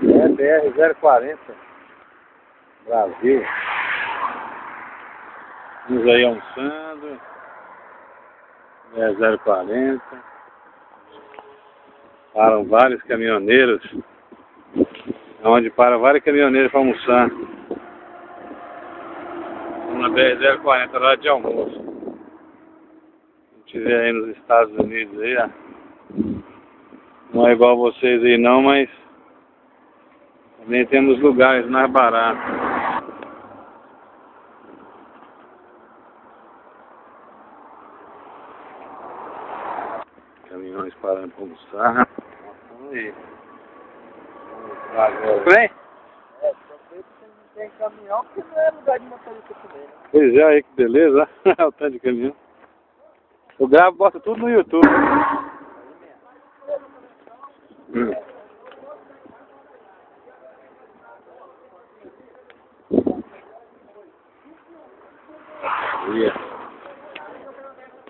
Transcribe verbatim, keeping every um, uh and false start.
É B R zero quarenta, Brasil. Estamos aí almoçando. B R zero quarenta. Param vários caminhoneiros. Onde para vários caminhoneiros para almoçar. Estamos na B R zero quarenta, lá de almoço. Se estiver aí nos Estados Unidos aí, ó. Não é igual vocês aí não, mas também temos lugares mais baratos. Caminhões parando para almoçar. Vamos aí. Vem? É, só sei que não tem caminhão porque não é lugar de motorista comer, né? Pois é, aí que beleza. Olha o tanto de caminhão. Eu gravo, boto tudo no YouTube. Hum. Yeah.